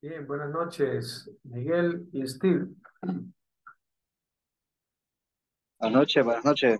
Bien, buenas noches, Miguel y Steve. Buenas noches.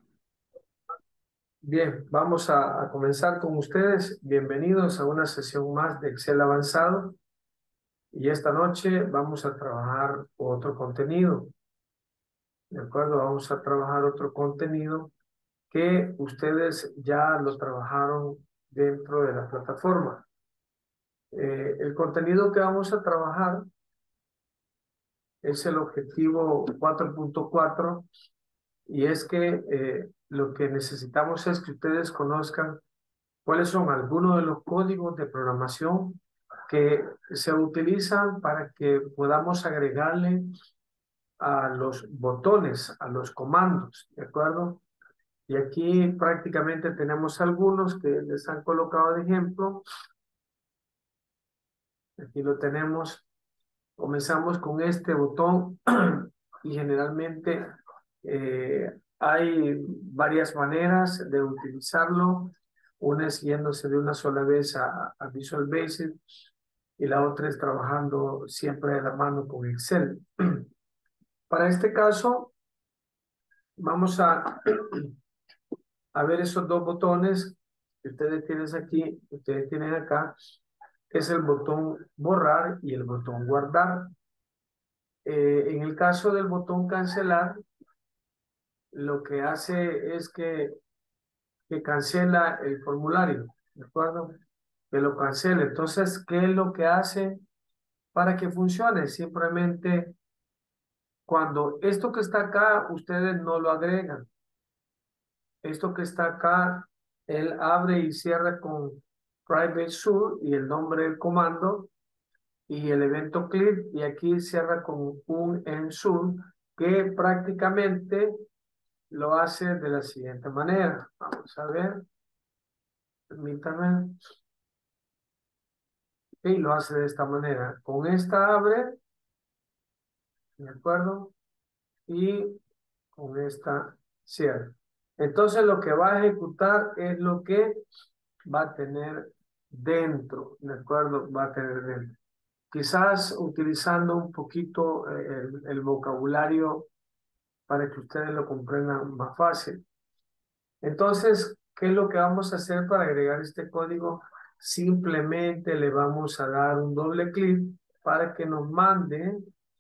Bien, vamos a comenzar con ustedes. Bienvenidos a una sesión más de Excel avanzado. Y esta noche vamos a trabajar otro contenido. ¿De acuerdo? Vamos a trabajar otro contenido que ustedes ya lo trabajaron dentro de la plataforma. El contenido que vamos a trabajar es el objetivo 4.4. Y es que lo que necesitamos es que ustedes conozcan cuáles son algunos de los códigos de programación que se utilizan para que podamos agregarle a los botones, a los comandos, ¿de acuerdo? Y aquí prácticamente tenemos algunos que les han colocado de ejemplo. Aquí lo tenemos. Comenzamos con este botón y generalmente hay varias maneras de utilizarlo. Una es yéndose de una sola vez a Visual Basic y la otra es trabajando siempre de la mano con Excel. Para este caso, vamos a ver esos dos botones que ustedes tienen acá, que es el botón borrar y el botón guardar. En el caso del botón cancelar, lo que hace es que cancela el formulario, ¿de acuerdo? Que lo cancele. Entonces, ¿qué es lo que hace para que funcione? Simplemente cuando esto que está acá, ustedes no lo agregan. Esto que está acá, él abre y cierra con private sur y el nombre del comando y el evento clip, y aquí cierra con un ensure que prácticamente lo hace de la siguiente manera. Vamos a ver, permítame. Y lo hace de esta manera. Con esta abre, ¿de acuerdo? Y con esta cierra. Entonces lo que va a ejecutar es lo que va a tener dentro, ¿de acuerdo? Va a tener dentro. Quizás utilizando un poquito el vocabulario para que ustedes lo comprendan más fácil. Entonces, ¿qué es lo que vamos a hacer para agregar este código? Simplemente le vamos a dar un doble clic para que nos mande,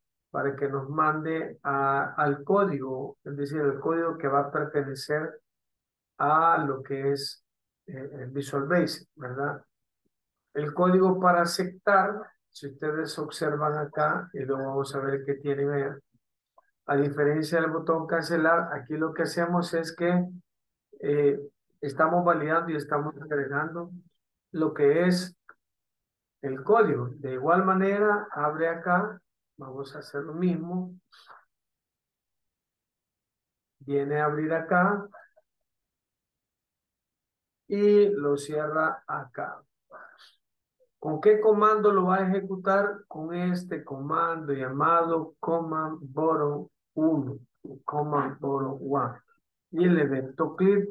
al código, es decir, el código que va a pertenecer a lo que es el Visual Basic, ¿verdad? El código para aceptar, si ustedes observan acá, y luego vamos a ver qué tiene, a diferencia del botón cancelar, aquí lo que hacemos es que eh, estamos validando y estamos agregando lo que es el código. De igual manera, abre acá, vamos a hacer lo mismo, viene a abrir acá y lo cierra acá. ¿Con qué comando lo va a ejecutar? Con este comando llamado command bottom 1, command bottom 1. Y el evento clip.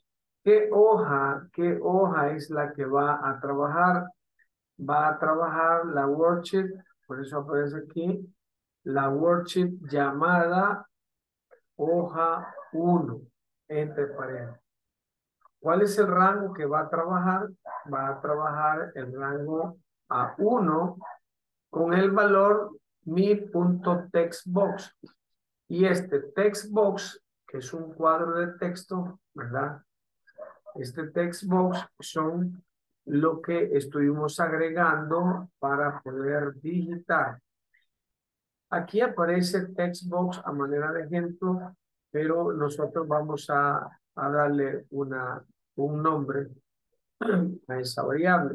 Qué hoja es la que va a trabajar? Va a trabajar la worksheet, por eso aparece aquí, la worksheet llamada hoja 1, entre paréntesis. ¿Cuál es el rango que va a trabajar? Va a trabajar el rango A1 con el valor mi.textbox. Y este textbox, que es un cuadro de texto, ¿verdad? Este textbox son lo que estuvimos agregando para poder digitar. Aquí aparece textbox a manera de ejemplo, pero nosotros vamos a darle un nombre a esa variable,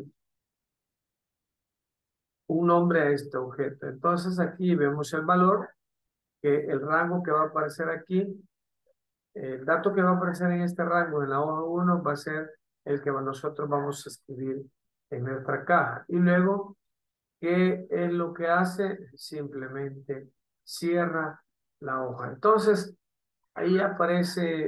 un nombre a este objeto. Entonces aquí vemos el valor, que el rango que va a aparecer aquí, el dato que va a aparecer en este rango en la hoja 1 va a ser el que nosotros vamos a escribir en nuestra caja. Y luego, ¿qué es lo que hace? Simplemente cierra la hoja. Entonces, ahí aparece,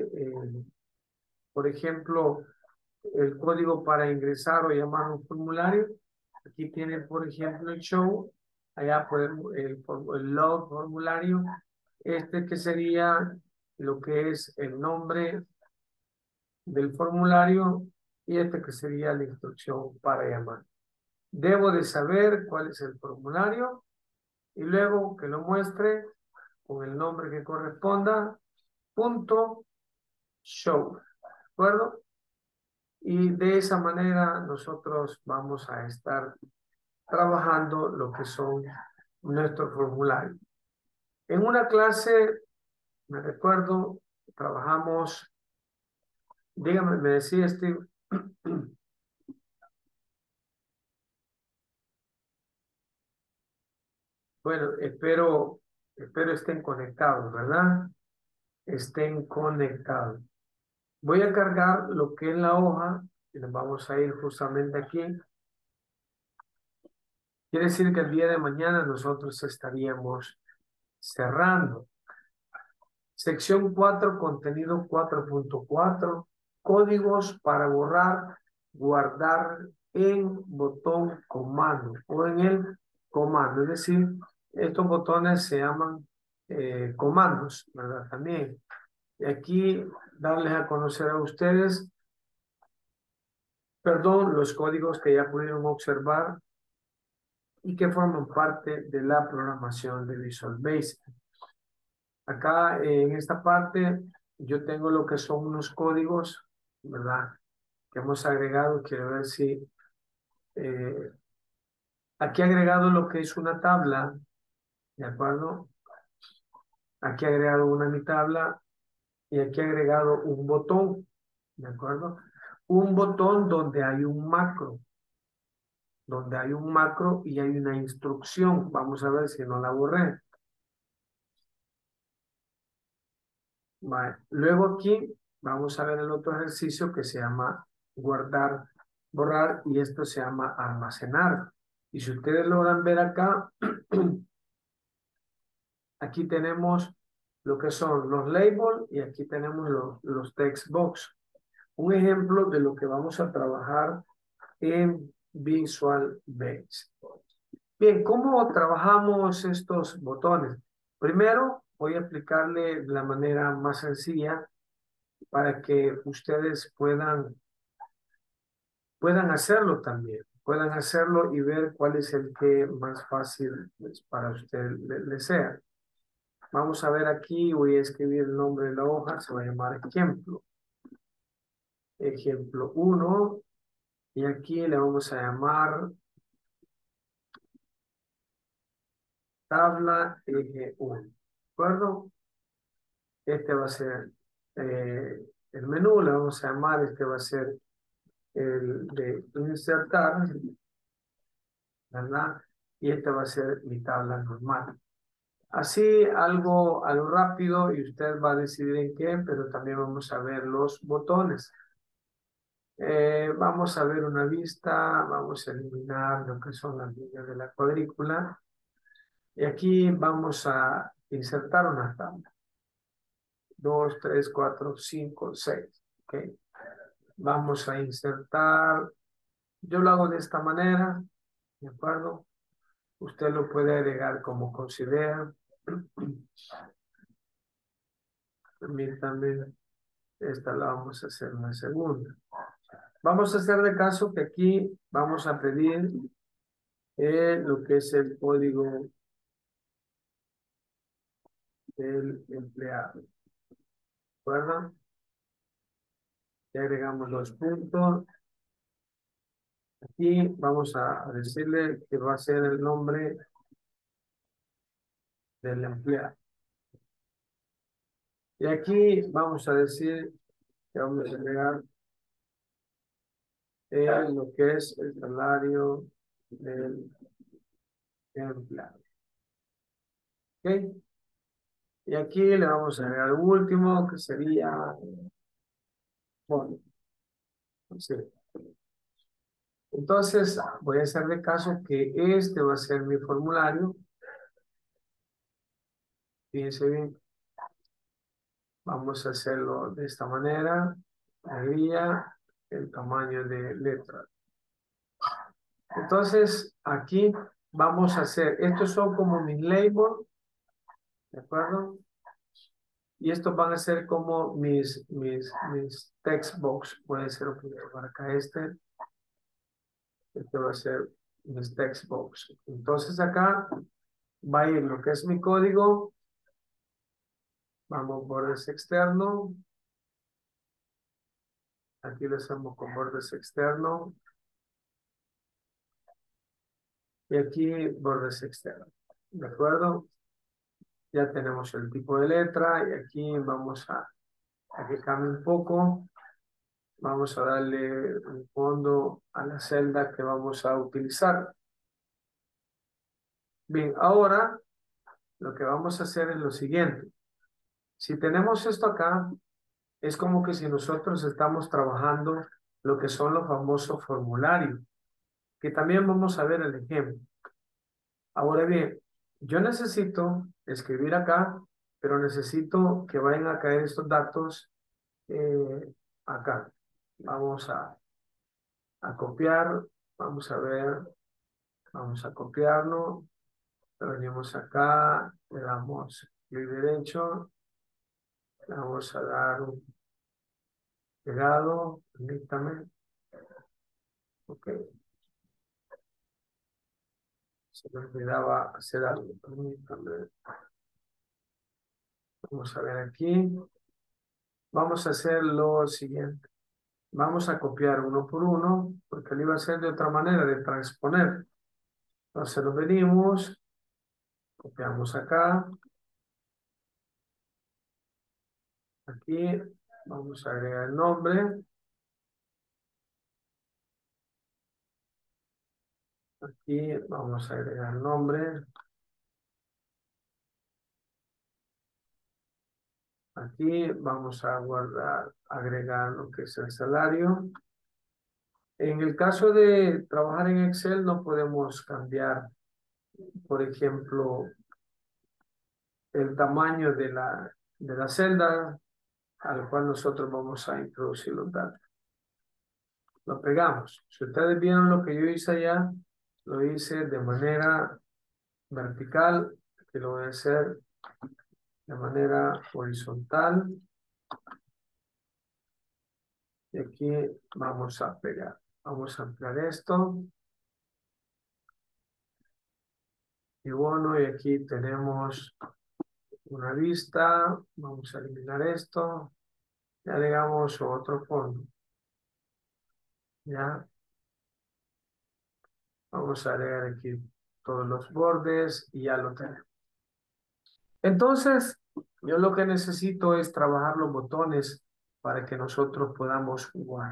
por ejemplo, el código para ingresar o llamar un formulario. Aquí tienen, por ejemplo, el show. Allá podemos el log formulario. Este que sería lo que es el nombre del formulario y este que sería la instrucción para llamar. Debo de saber cuál es el formulario y luego que lo muestre con el nombre que corresponda, punto show, ¿de acuerdo? Y de esa manera nosotros vamos a estar trabajando lo que son nuestros formularios. En una clase, me recuerdo, trabajamos, dígame, me decía Steve, bueno, espero estén conectados, ¿verdad? Estén conectados. Voy a cargar lo que es la hoja y nos vamos a ir justamente aquí. Quiere decir que el día de mañana nosotros estaríamos cerrando. Sección 4, contenido 4.4, códigos para borrar, guardar en botón comando o en el comando. Es decir, estos botones se llaman comandos, ¿verdad? También. Y aquí darles a conocer a ustedes, perdón, los códigos que ya pudieron observar y que forman parte de la programación de Visual Basic. Acá en esta parte yo tengo lo que son unos códigos, ¿verdad? Que hemos agregado, quiero ver si eh, aquí he agregado lo que es una tabla, ¿de acuerdo? Aquí he agregado una mi tabla y aquí he agregado un botón, ¿de acuerdo? Un botón donde hay un macro y hay una instrucción. Vamos a ver si no la borré. Vale. Luego aquí vamos a ver el otro ejercicio que se llama guardar, borrar y esto se llama almacenar. Y si ustedes logran ver acá, aquí tenemos lo que son los labels y aquí tenemos los text box. Un ejemplo de lo que vamos a trabajar en Visual Basic. Bien, ¿cómo trabajamos estos botones? Primero, voy a explicarle de la manera más sencilla para que ustedes puedan hacerlo también. Puedan hacerlo y ver cuál es el que más fácil pues, para usted le sea. Vamos a ver aquí, voy a escribir el nombre de la hoja, se va a llamar ejemplo. Ejemplo 1. Y aquí le vamos a llamar tabla eje 1. ¿De acuerdo? Este va a ser el menú, le vamos a llamar, este va a ser el de insertar, ¿verdad? Y esta va a ser mi tabla normal. Así, algo a lo rápido y usted va a decidir en qué, pero también vamos a ver los botones. Vamos a ver una vista, vamos a eliminar lo que son las líneas de la cuadrícula. Y aquí vamos a insertar una tabla. 2, 3, 4, 5, 6. ¿Ok? Vamos a insertar. Yo lo hago de esta manera, ¿de acuerdo? Usted lo puede agregar como considera. Permítame, esta la vamos a hacer una segunda. Vamos a hacer de caso que aquí vamos a pedir lo que es el código del empleado. ¿De acuerdo? Ya agregamos los puntos. Aquí vamos a decirle que va a ser el nombre del empleado. Y aquí vamos a decir que vamos a agregar lo que es el salario del empleado. ¿Ok? Y aquí le vamos a agregar un último que sería, bueno, sí. Entonces voy a hacer de caso que este va a ser mi formulario. Fíjense bien, vamos a hacerlo de esta manera. Alegría, el tamaño de letra. Entonces, aquí vamos a hacer, estos son como mis labels, ¿de acuerdo? Y estos van a ser como mis text box. Puede ser un poquito para acá este va a ser mis text box. Entonces acá va a ir lo que es mi código. Vamos, bordes externo. Aquí lo hacemos con bordes externo. Y aquí bordes externos. ¿De acuerdo? Ya tenemos el tipo de letra y aquí vamos a que cambie un poco. Vamos a darle un fondo a la celda que vamos a utilizar. Bien, ahora lo que vamos a hacer es lo siguiente. Si tenemos esto acá, es como que si nosotros estamos trabajando lo que son los famosos formularios, que también vamos a ver el ejemplo. Ahora bien, yo necesito escribir acá, pero necesito que vayan a caer estos datos acá. Vamos a copiar, vamos a ver, vamos a copiarlo, lo venimos acá, le damos clic derecho, le vamos a dar un pegado, permítame, ok, se me olvidaba hacer algo, permítame, vamos a ver aquí, vamos a hacer lo siguiente. Vamos a copiar uno por uno, porque lo iba a hacer de otra manera, de transponer. Entonces lo venimos, copiamos acá, aquí, vamos a agregar el nombre, aquí vamos a agregar el nombre, aquí vamos a guardar, agregar lo que es el salario. En el caso de trabajar en Excel no podemos cambiar, por ejemplo, el tamaño de la celda al cual nosotros vamos a introducir los datos. Lo pegamos. Si ustedes vieron lo que yo hice allá, lo hice de manera vertical, que lo voy a hacer de manera horizontal. Y aquí vamos a pegar. Vamos a ampliar esto. Y bueno, y aquí tenemos una vista. Vamos a eliminar esto. Ya agregamos otro fondo. Ya. Vamos a agregar aquí todos los bordes y ya lo tenemos. Entonces, yo lo que necesito es trabajar los botones para que nosotros podamos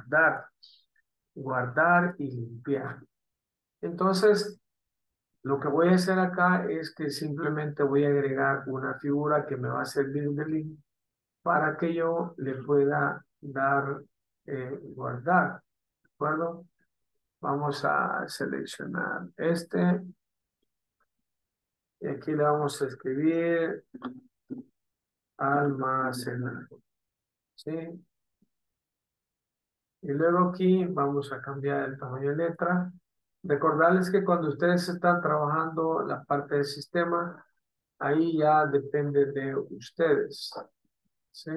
guardar y limpiar. Entonces, lo que voy a hacer acá es que simplemente voy a agregar una figura que me va a servir de link para que yo le pueda dar guardar. ¿De acuerdo? Vamos a seleccionar este y aquí le vamos a escribir almacenar. ¿Sí? Y luego aquí vamos a cambiar el tamaño de letra. Recordarles que cuando ustedes están trabajando la parte del sistema, ahí ya depende de ustedes. ¿Sí?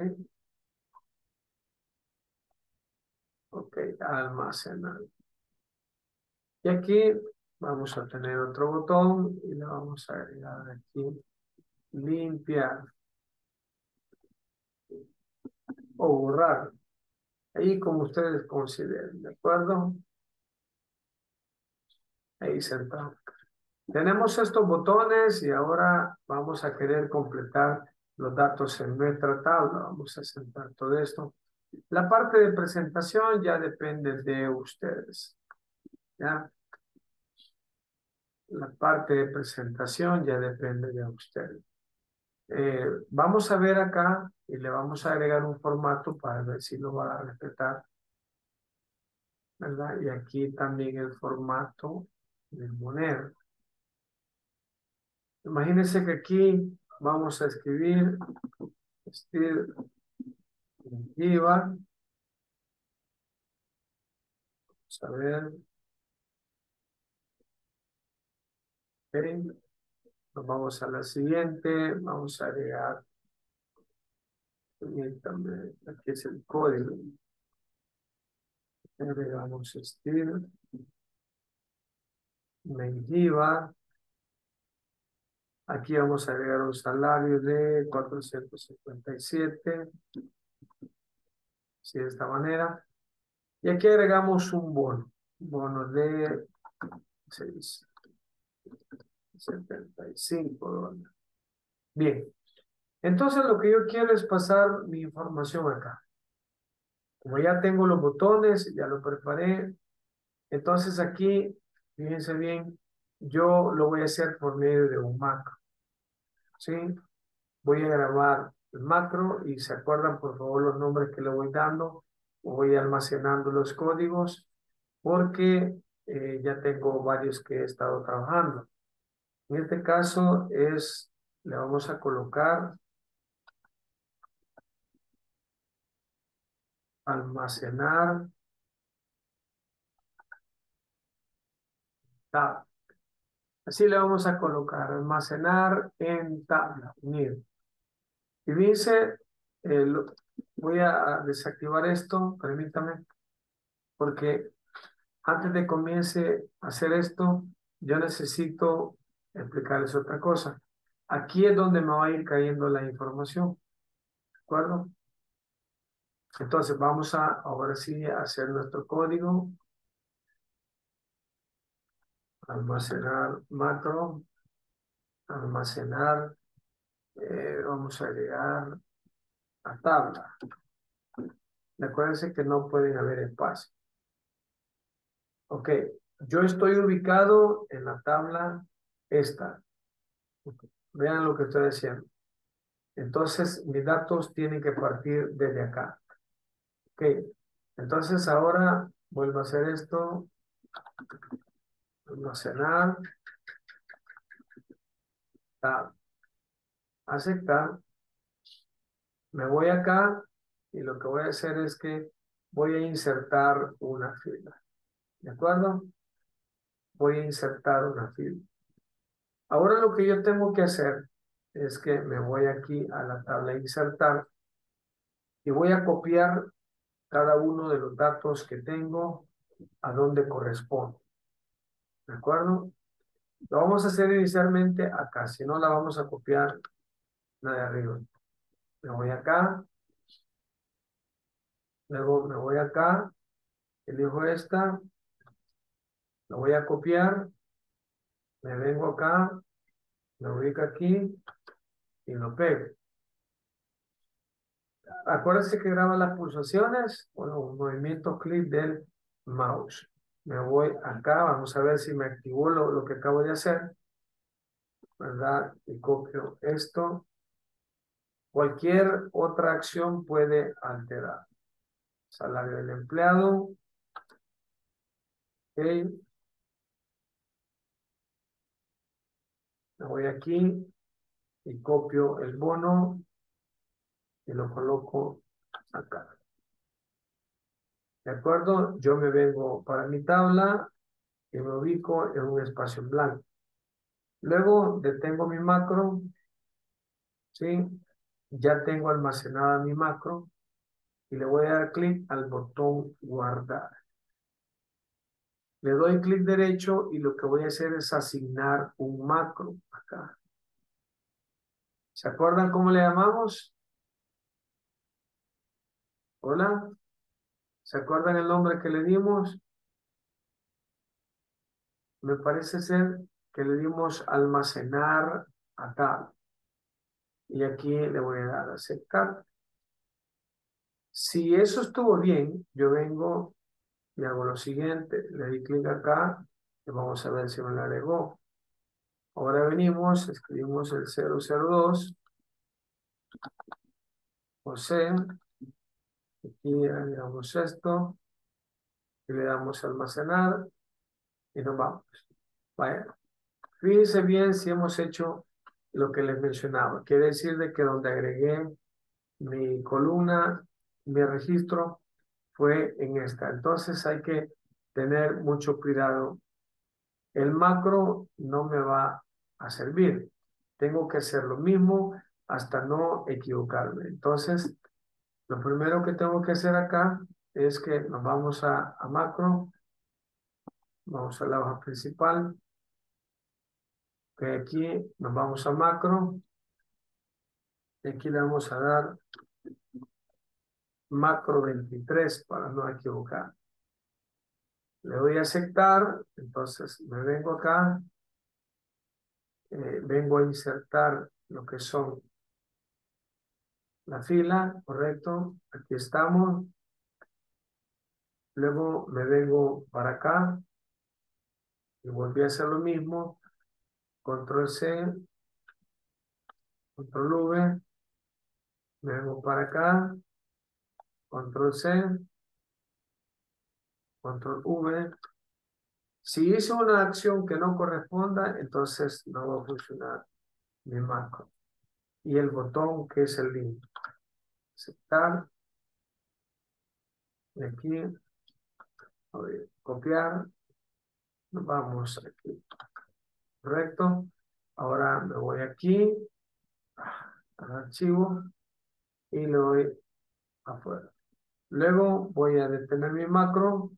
Ok, almacenar. Y aquí vamos a tener otro botón y le vamos a agregar aquí limpiar o borrar. Ahí como ustedes consideren, ¿de acuerdo? Ahí sentamos. Tenemos estos botones y ahora vamos a querer completar los datos en nuestra tabla. Vamos a sentar todo esto. La parte de presentación ya depende de ustedes. ¿Ya? La parte de presentación ya depende de ustedes. Vamos a ver acá y le vamos a agregar un formato para ver si lo va a respetar. ¿Verdad? Y aquí también el formato de moneda. Imagínense que aquí vamos a escribir estilo IVA. Vamos a ver. Ok, nos vamos a la siguiente. Vamos a agregar, permítame, aquí es el código. Agregamos estilo, Menjiva. Aquí vamos a agregar un salario de 457, así de esta manera. Y aquí agregamos un bono de $6.75. Bien, entonces lo que yo quiero es pasar mi información acá. Como ya tengo los botones, ya lo preparé, entonces aquí, fíjense bien, yo lo voy a hacer por medio de un macro, ¿sí? Voy a grabar el macro y se acuerdan por favor los nombres que le voy dando, voy almacenando los códigos porque ya tengo varios que he estado trabajando. En este caso le vamos a colocar almacenar tabla. Así le vamos a colocar almacenar en tabla, unir. Y dice, voy a desactivar esto, permítame, porque antes de comience a hacer esto, yo necesito explicarles otra cosa. Aquí es donde me va a ir cayendo la información, ¿de acuerdo? Entonces vamos a, ahora sí, a hacer nuestro código. Almacenar macro, almacenar, vamos a agregar a tabla. Acuérdense que no pueden haber espacio. Ok, yo estoy ubicado en la tabla esta. Vean lo que estoy diciendo. Entonces, mis datos tienen que partir desde acá. Ok, entonces ahora vuelvo a hacer esto. Almacenar, tab, aceptar. Me voy acá y lo que voy a hacer es que voy a insertar una fila. ¿De acuerdo? Voy a insertar una fila. Ahora lo que yo tengo que hacer es que me voy aquí a la tabla insertar y voy a copiar cada uno de los datos que tengo a donde corresponde. ¿De acuerdo? Lo vamos a hacer inicialmente acá, si no la vamos a copiar la de arriba. Me voy acá, luego me voy acá, elijo esta, lo voy a copiar, me vengo acá, lo ubico aquí y lo pego. Acuérdense que graba las pulsaciones o los movimientos clic del mouse. Me voy acá, vamos a ver si me activó lo que acabo de hacer, ¿verdad? Y copio esto. Cualquier otra acción puede alterar. Salario del empleado. Ok. Me voy aquí y copio el bono y lo coloco acá. ¿De acuerdo? Yo me vengo para mi tabla y me ubico en un espacio en blanco. Luego detengo mi macro, ¿sí? Ya tengo almacenada mi macro y le voy a dar clic al botón guardar. Le doy clic derecho y lo que voy a hacer es asignar un macro acá. ¿Se acuerdan cómo le llamamos? Hola. ¿Se acuerdan el nombre que le dimos? Me parece ser que le dimos almacenar acá. Y aquí le voy a dar a aceptar. Si eso estuvo bien, yo vengo y hago lo siguiente. Le doy clic acá y vamos a ver si me lo agregó. Ahora venimos, escribimos el 002, José, aquí le damos esto, y le damos almacenar, y nos vamos. Vaya. Fíjense bien si hemos hecho lo que les mencionaba. Quiere decir de que donde agregué mi columna, mi registro, fue en esta. Entonces hay que tener mucho cuidado el macro no me va a servir. Tengo que hacer lo mismo hasta no equivocarme. Entonces, lo primero que tengo que hacer acá es que nos vamos a macro, vamos a la hoja principal, que aquí nos vamos a macro, y aquí le vamos a dar macro 23 para no equivocar. Le doy a aceptar, entonces me vengo acá, vengo a insertar lo que son la fila, correcto, aquí estamos. Luego me vengo para acá y volví a hacer lo mismo, control C, control V, me vengo para acá, control C, control V. Si hice una acción que no corresponda, entonces no va a funcionar mi macro. Y el botón que es el link. Aceptar. Y aquí, a ver, copiar. Vamos aquí. Correcto. Ahora me voy aquí al archivo y le doy afuera. Luego voy a detener mi macro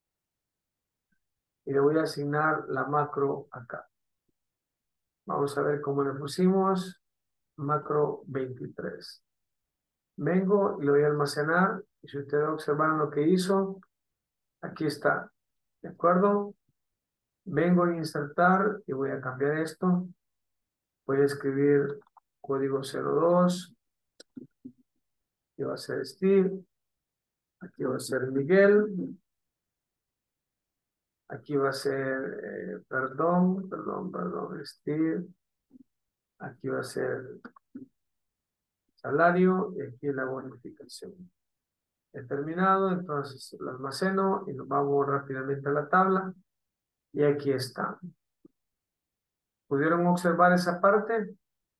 y le voy a asignar la macro acá. Vamos a ver cómo le pusimos. Macro 23. Vengo y lo voy a almacenar. Y si ustedes observan lo que hizo, aquí está. ¿De acuerdo? Vengo a insertar y voy a cambiar esto. Voy a escribir código 02. Aquí va a ser Steve. Aquí va a ser Miguel. Aquí va a ser, perdón, Steve. Aquí va a ser salario y aquí la bonificación. He terminado, entonces lo almaceno y nos vamos rápidamente a la tabla. Y aquí está. ¿Pudieron observar esa parte?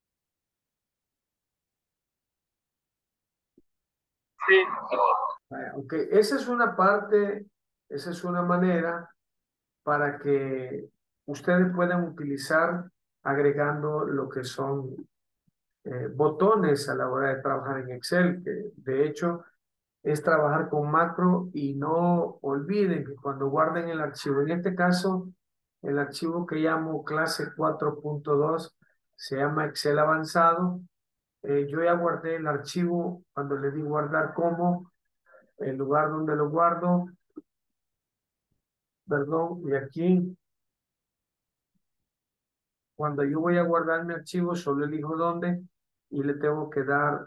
Sí. Ok, esa es una parte, esa es una manera para que ustedes puedan utilizar agregando lo que son botones a la hora de trabajar en Excel, que de hecho es trabajar con macro y no olviden que cuando guarden el archivo, en este caso, el archivo que llamo clase 4.2 se llama Excel avanzado. Yo ya guardé el archivo cuando le di guardar como, el lugar donde lo guardo, perdón, y aquí, cuando yo voy a guardar mi archivo, solo elijo dónde y le tengo que dar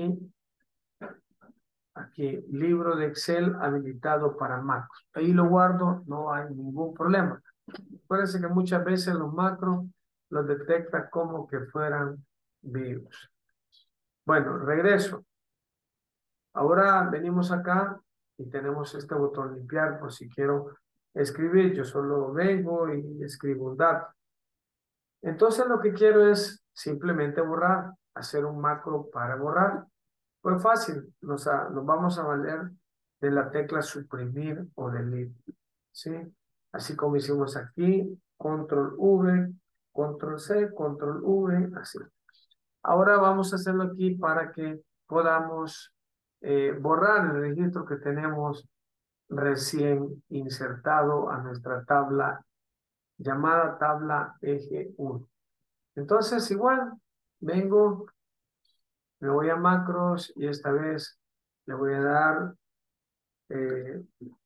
aquí, libro de Excel habilitado para macros. Ahí lo guardo, no hay ningún problema. Acuérdense que muchas veces los macros los detecta como que fueran virus. Bueno, regreso. Ahora venimos acá y tenemos este botón limpiar por si quiero escribir. Yo solo vengo y escribo un dato. Entonces lo que quiero es simplemente borrar, hacer un macro para borrar. Pues fácil, nos vamos a valer de la tecla suprimir o delete, ¿sí? Así como hicimos aquí, control V, control C, control V, así. Ahora vamos a hacerlo aquí para que podamos borrar el registro que tenemos recién insertado a nuestra tabla llamada tabla eje 1. Entonces igual, vengo, me voy a macros y esta vez le voy a dar, eh,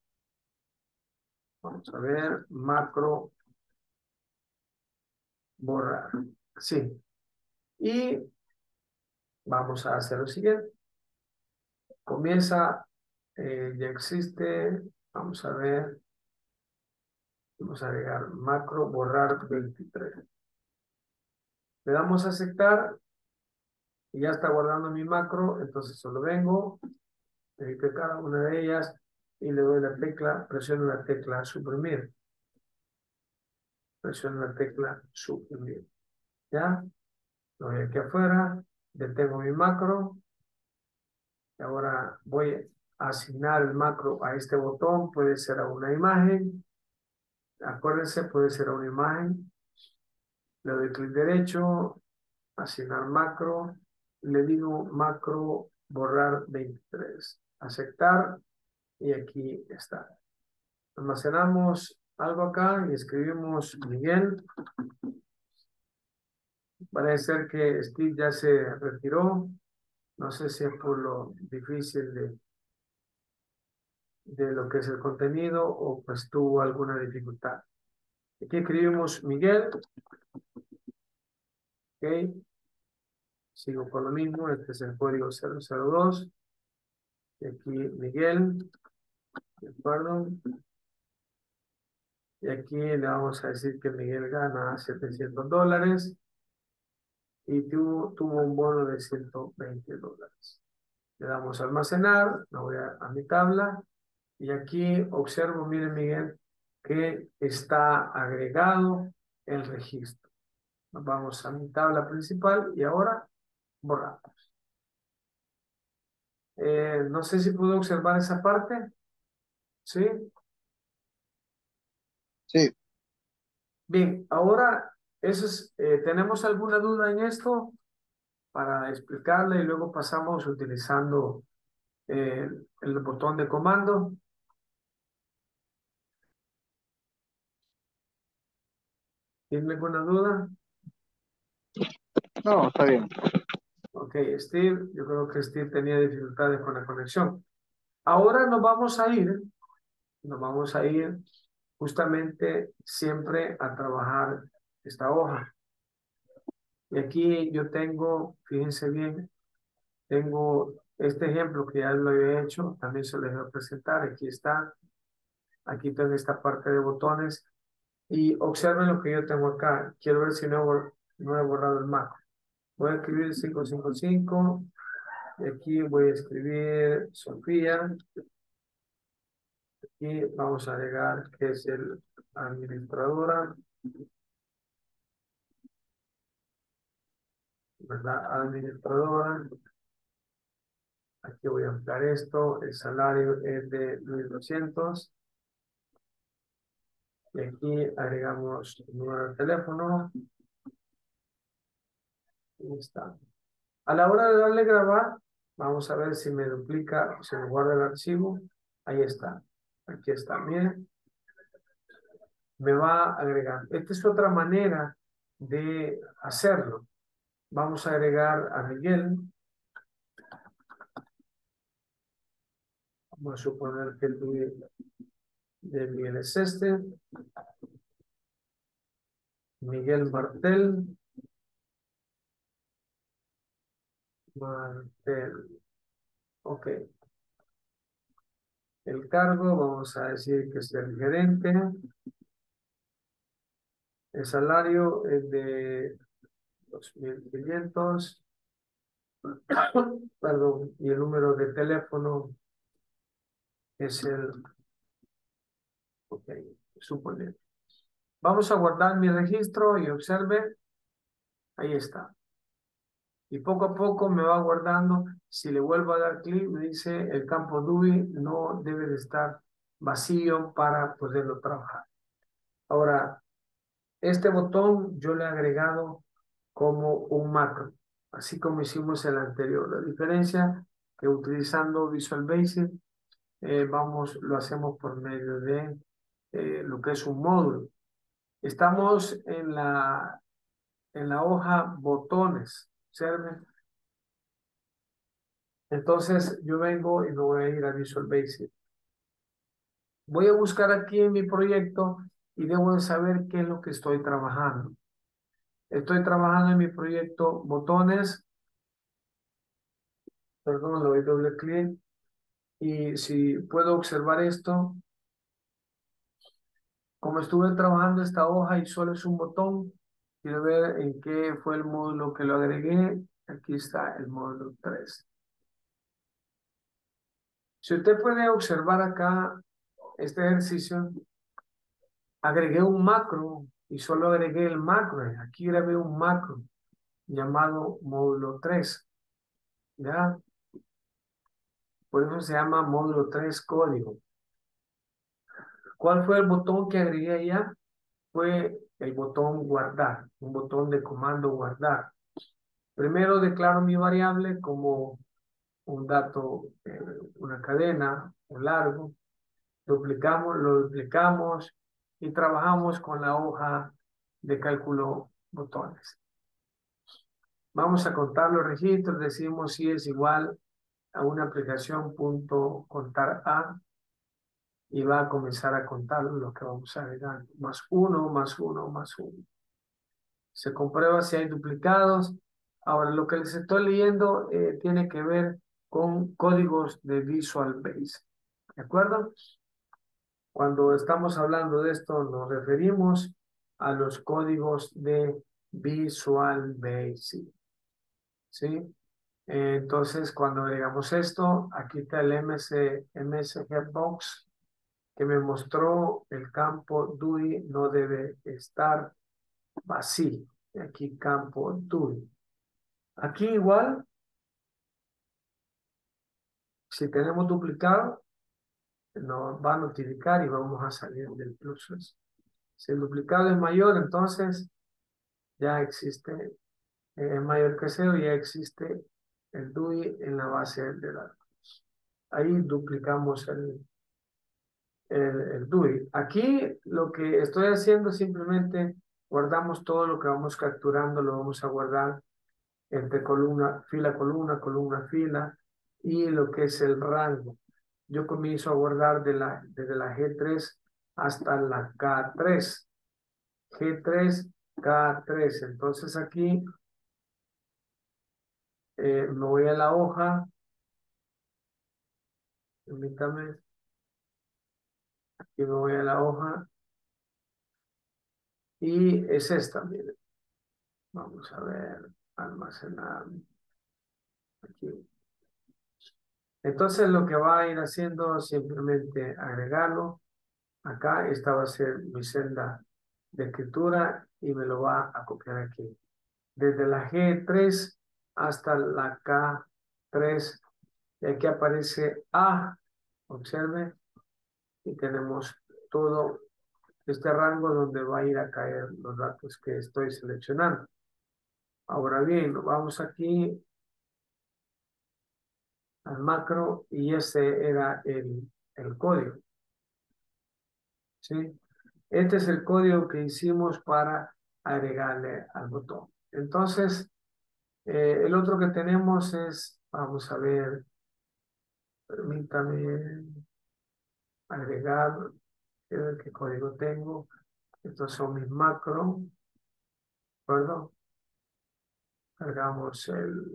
vamos a ver, macro borrar. Sí. Y vamos a hacer lo siguiente. Comienza, ya existe, vamos a ver, vamos a agregar macro borrar 23. Le damos a aceptar y ya está guardando mi macro, entonces solo vengo, edito cada una de ellas y le doy la tecla, presiono la tecla suprimir. Presiono la tecla suprimir. ¿Ya? Lo voy aquí afuera, detengo mi macro y ahora voy a asignar el macro a este botón, puede ser a una imagen Acuérdense, puede ser una imagen. Le doy clic derecho, asignar macro. Le digo macro borrar 23. Aceptar y aquí está. Almacenamos algo acá y escribimos Miguel. Parece ser que Steve ya se retiró. No sé si es por lo difícil de lo que es el contenido o pues tuvo alguna dificultad. Aquí escribimos Miguel. Ok. Sigo con lo mismo. Este es el código 002. Y aquí Miguel. De acuerdo. Y aquí le vamos a decir que Miguel gana $700 y tuvo un bono de $120. Le damos a almacenar, me voy a mi tabla y aquí observo, miren Miguel, que está agregado el registro. Vamos a mi tabla principal y ahora borramos. No sé si pudo observar esa parte. ¿Sí? Sí, Bien, ahora ¿tenemos alguna duda en esto para explicarle y luego pasamos utilizando el botón de comando? ¿Tiene alguna duda? no, está bien. Ok, Steve, yo creo que Steve tenía dificultades con la conexión. Ahora nos vamos a ir justamente siempre a trabajar esta hoja. Y aquí yo tengo, fíjense bien, tengo este ejemplo que ya lo había hecho, también se lo voy a presentar, aquí está, aquí tengo esta parte de botones y observen lo que yo tengo acá. Quiero ver si no he borrado el macro. Voy a escribir 555 y aquí voy a escribir Sofía y vamos a agregar que es el administradora, ¿verdad? Administradora. Aquí voy a ampliar esto. El salario es de 1,200. Y aquí agregamos el número de teléfono. Ahí está. A la hora de darle grabar, vamos a ver si me duplica, se me guarda el archivo. Ahí está. Aquí está. Miren, me va a agregar. Esta es otra manera de hacerlo. Vamos a agregar a Miguel. Vamos a suponer que el de Miguel es este. Miguel Martel. Martel. Ok. El cargo, vamos a decir que es el gerente. El salario es de 2,500. Perdón. Y el número de teléfono es el... Ok. Suponer. Vamos a guardar mi registro y observe. Ahí está. Y poco a poco me va guardando. Si le vuelvo a dar clic, me dice el campo DUI no debe de estar vacío para poderlo trabajar. Ahora, este botón yo le he agregado como un macro, así como hicimos el anterior. La diferencia que utilizando Visual Basic, lo hacemos por medio de lo que es un módulo. Estamos en la hoja botones. Observen. Entonces yo vengo y me voy a ir a Visual Basic. Voy a buscar aquí en mi proyecto y debo de saber qué es lo que estoy trabajando. Estoy trabajando en mi proyecto botones. Perdón, le doy doble clic. Y si puedo observar esto, como estuve trabajando esta hoja y solo es un botón, quiero ver en qué fue el módulo que lo agregué. Aquí está el módulo 3. Si usted puede observar acá este ejercicio, agregué un macro y solo agregué el macro. Aquí grabé un macro llamado módulo 3. ¿Ya? Por eso se llama módulo 3 código. ¿Cuál fue el botón que agregué allá? Fue el botón guardar, un botón de comando guardar. Primero declaro mi variable como un dato, una cadena, un largo. Lo duplicamos y trabajamos con la hoja de cálculo botones. Vamos a contar los registros, decimos si es igual a una aplicación punto contar a y va a comenzar a contar lo que vamos a agregar. Más uno, más uno, más uno. Se comprueba si hay duplicados. Ahora, lo que les estoy leyendo tiene que ver con códigos de Visual Basic. ¿De acuerdo? Cuando estamos hablando de esto, nos referimos a los códigos de Visual Basic. ¿Sí? Entonces, cuando agregamos esto, aquí está el MSGbox que me mostró el campo DUI no debe estar vacío. Aquí campo DUI. Aquí igual, si tenemos duplicado, nos va a notificar y vamos a salir del proceso. Si el duplicado es mayor, entonces ya existe, es mayor que cero, ya existe el DUI en la base de datos. Ahí duplicamos el DUI. Aquí lo que estoy haciendo simplemente guardamos todo lo que vamos capturando, lo vamos a guardar entre columna, columna, fila y lo que es el rango. Yo comienzo a guardar desde la G3 hasta la K3. G3, K3. Entonces aquí me voy a la hoja. Permítame. Aquí me voy a la hoja. Y es esta, miren. Vamos a ver. Almacenar. Aquí. Entonces lo que va a ir haciendo simplemente agregarlo. Acá esta va a ser mi celda de escritura y me lo va a copiar aquí. Desde la G3 hasta la K3. Y aquí aparece A. Observe. Y tenemos todo este rango donde va a ir a caer los datos que estoy seleccionando. Ahora bien, vamos aquí al macro y ese era el código. ¿Sí? Este es el código que hicimos para agregarle al botón. Entonces, el otro que tenemos es, vamos a ver, permítame agregar, quiero ver qué código tengo. Estos son mis macros, ¿de acuerdo? Cargamos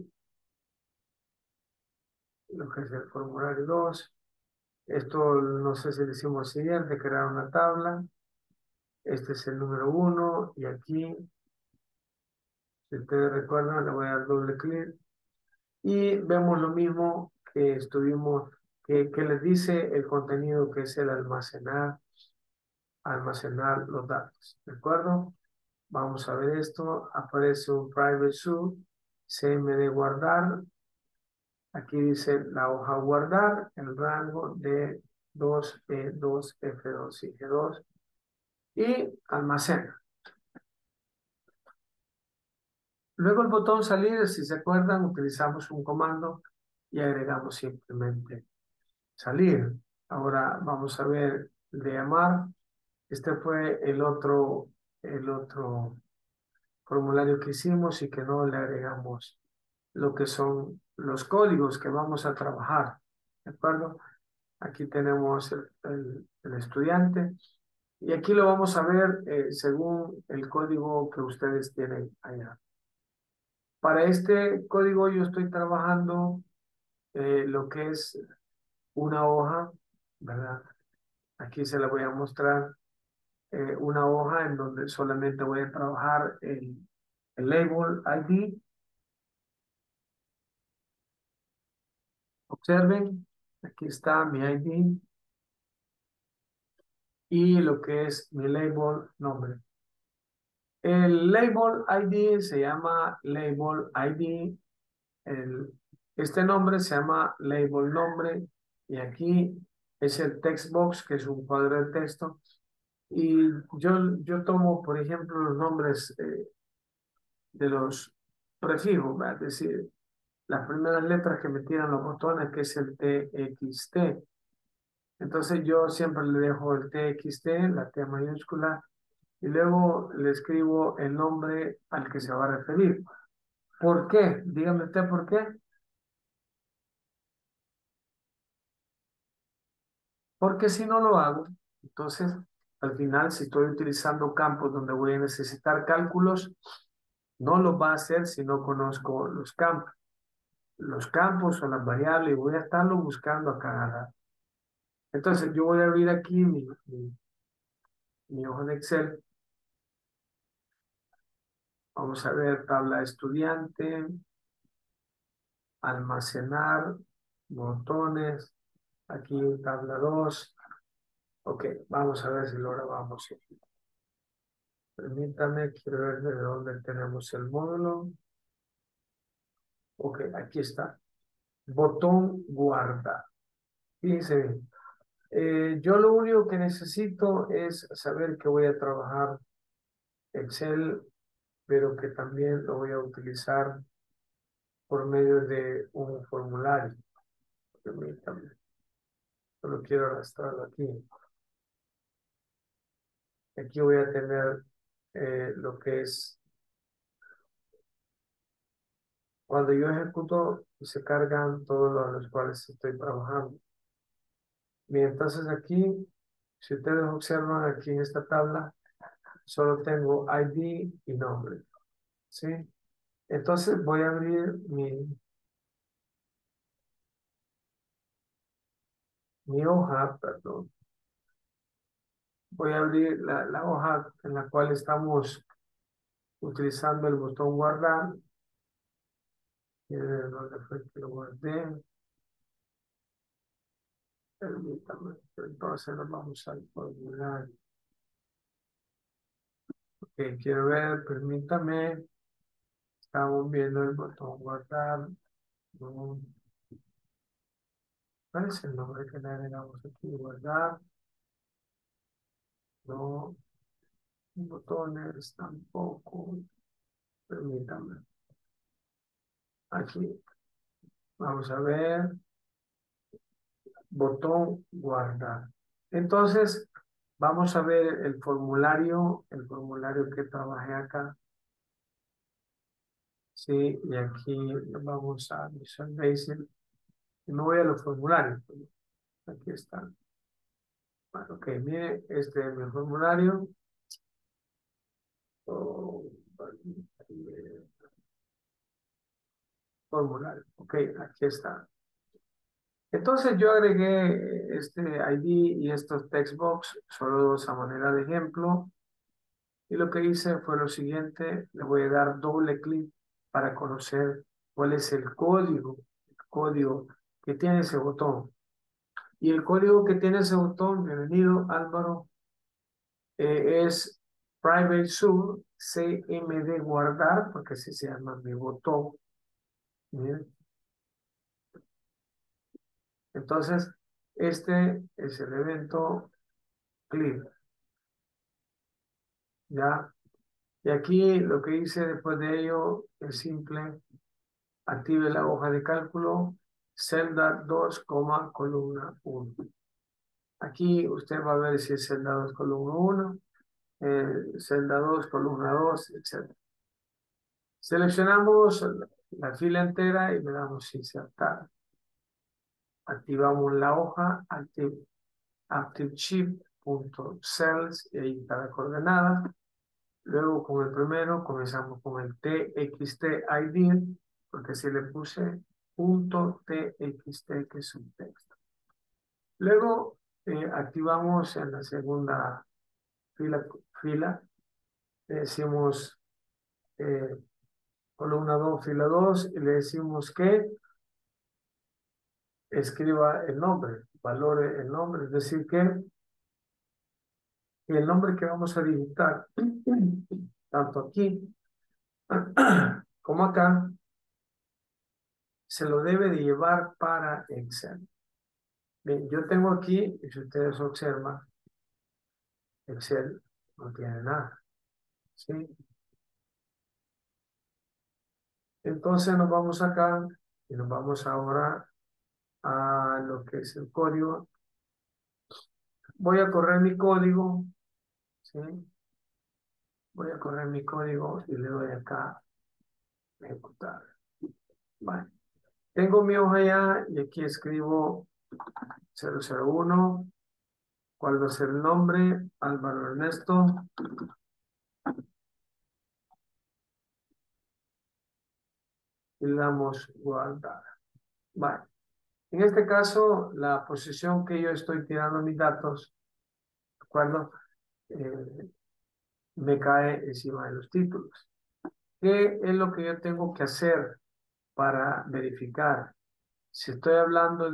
lo que es el formulario 2. Esto no sé si decimos el siguiente, crear una tabla. Este es el número 1 y aquí, si ustedes recuerdan, le voy a dar doble clic y vemos lo mismo que estuvimos, que les dice el contenido que es el almacenar los datos. ¿De acuerdo? Vamos a ver esto. Aparece un private sub, cmd guardar. Aquí dice la hoja guardar, el rango de 2, E2, F2 y G2 y almacena. Luego el botón salir, si se acuerdan, utilizamos un comando y agregamos simplemente salir. Ahora vamos a ver de llamar. Este fue el otro formulario que hicimos y que no le agregamos lo que son los códigos que vamos a trabajar. ¿De acuerdo? Aquí tenemos el estudiante y aquí lo vamos a ver según el código que ustedes tienen allá. Para este código yo estoy trabajando lo que es una hoja, ¿verdad? Aquí se la voy a mostrar una hoja en donde solamente voy a trabajar el label ID. Observen, aquí está mi ID y lo que es mi label nombre. El label ID se llama label ID. Este nombre se llama label nombre y aquí es el text box, que es un cuadro de texto. Y yo tomo, por ejemplo, los nombres de los prefijos, ¿verdad? Es decir, las primeras letras que me tiran los botones, que es el TXT. Entonces yo siempre le dejo el TXT, la T mayúscula, y luego le escribo el nombre al que se va a referir. ¿Por qué? Dígame usted por qué. Porque si no lo hago, entonces al final, si estoy utilizando campos donde voy a necesitar cálculos, no los va a hacer si no conozco los campos. Los campos o las variables, voy a estarlo buscando a cada rato. Entonces yo voy a abrir aquí mi hoja de Excel. Vamos a ver tabla de estudiante, almacenar, botones, aquí tabla 2. Ok, vamos a ver si lo grabamos. Permítame, quiero ver de dónde tenemos el módulo. Ok, aquí está. Botón guardar. Fíjense bien. Yo lo único que necesito es saber que voy a trabajar Excel, pero que también lo voy a utilizar por medio de un formulario. Permítame. Solo quiero arrastrarlo aquí. Aquí voy a tener lo que es, cuando yo ejecuto, se cargan todos los cuales estoy trabajando. Bien, entonces aquí, si ustedes observan aquí en esta tabla, solo tengo ID y nombre, ¿sí? Entonces voy a abrir mi hoja, perdón. Voy a abrir la hoja en la cual estamos utilizando el botón guardar. ¿Dónde fue que lo guardé? Permítame. Entonces nos vamos al formulario. Ok, quiero ver, permítame. Estamos viendo el botón guardar. No. ¿Cuál es el nombre que le agregamos aquí? Guardar. No. Botones tampoco. Permítame. Aquí. Vamos a ver. Botón guardar. Entonces, vamos a ver el formulario que trabajé acá. Sí, y aquí vamos a Visual Basic. Y me voy a los formularios. Aquí está. Bueno, ok, mire, este es mi formulario. Oh, formulario. Ok, aquí está. Entonces yo agregué este ID y estos text box, solo dos a manera de ejemplo. Y lo que hice fue lo siguiente, le voy a dar doble clic para conocer cuál es el código que tiene ese botón. Y el código que tiene ese botón, bienvenido Álvaro, es private sub cmd guardar, porque así se llama mi botón. Bien. Entonces, este es el evento clip, ¿ya? Y aquí lo que hice después de ello es simple. Active la hoja de cálculo, celda 2, columna 1. Aquí usted va a ver si es celda 2, columna 1, celda 2, columna 2, etc. Seleccionamos la fila entera y le damos insertar. Activamos la hoja, ActiveShift.cells y ahí está la coordenada. Luego con el primero comenzamos con el TXT-ID, porque si le puse .txt, que es un texto. Luego activamos en la segunda fila le decimos columna 2, fila 2, y le decimos que escriba el nombre, valore el nombre, es decir, que el nombre que vamos a digitar, tanto aquí como acá, se lo debe de llevar para Excel. Bien, yo tengo aquí, y si ustedes observan, Excel no tiene nada, ¿sí? Entonces nos vamos acá y nos vamos ahora a lo que es el código. Voy a correr mi código, ¿sí? Voy a correr mi código y le doy acá ejecutar. Vale. Tengo mi hoja ya y aquí escribo 001. ¿Cuál va a ser el nombre? Álvaro Ernesto. Y le damos guardar. Vale. En este caso, la posición que yo estoy tirando mis datos, ¿de acuerdo? Eh, me cae encima de los títulos. ¿Qué es lo que yo tengo que hacer para verificar? Si estoy hablando